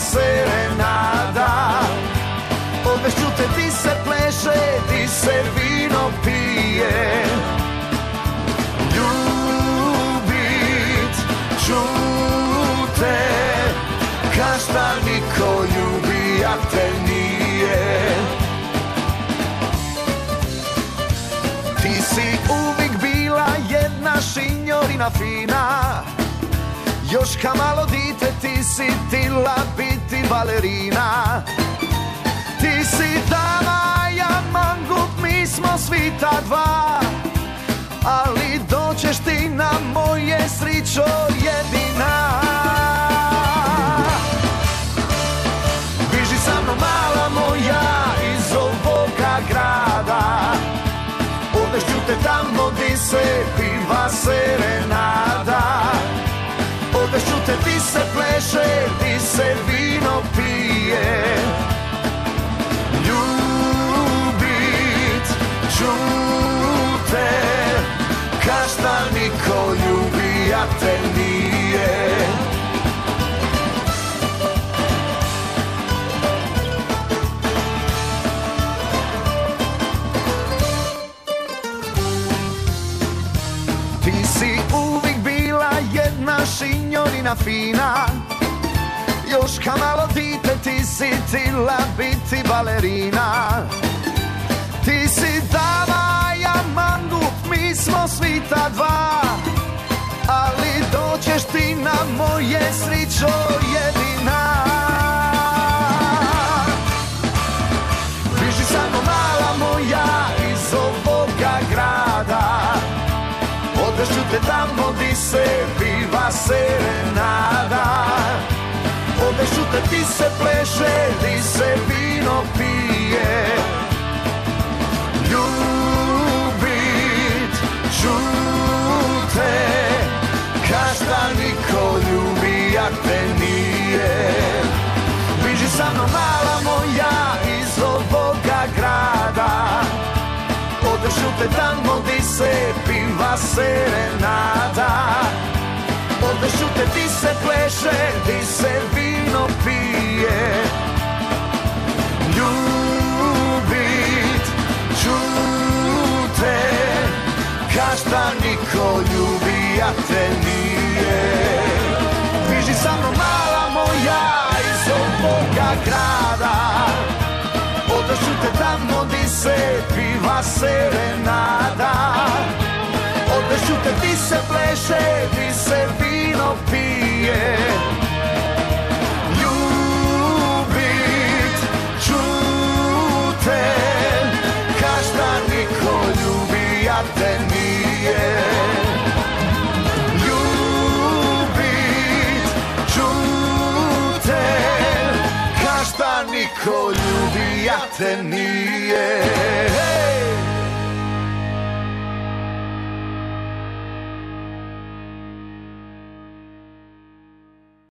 serenada. Odvešću te, di se pleše, di se vino pije. Ljubit ću te, ka šta niko ljubija te nije. Ti si uvijek bila jedna šinjorina fina, još ka malo dite ti si tila biti balerina. Ti si dama, ja mangup, mi smo svita dva, ali doćeš ti na moje srićo jedina. Biži sa mnom mala moja iz ovoga grada, odvešću te tamo di se piva serenada. Odvešću te, di se pleše, di se vino pije. Ljubit ću te, ka šta niko ljubija te nije. Ti si uvijek bila jedna šinjorina fina, još ka malo dite ti si tila biti balerina. Ti si dama, ja mangup, mi smo svita dva, ali doćeš ti na moje srićo jedina. Biži sa mnom mala moja iz ovoga grada, odvešću te tamo di se piva serenada. Odvešću te, di se pleše, di se vino pije. Ljubit ću te, ka šta niko ljubija te nije. Biži sa mnom mala moja iz ovoga grada, odvešću te tamo di se piva serenada. Odvešću te, di se pleše, di se vino pije. Ljubit ću te, ka šta niko ljubija te nije. Biži sa mnom mala moja iz ovoga grada, odvešću te tamo di se piva serenada. Odvešću te, di se pleše, di se vino pije. Ljubit ću te, ka šta niko ljubija te nije. Ljubit ću te, ka šta niko ljubija te nije.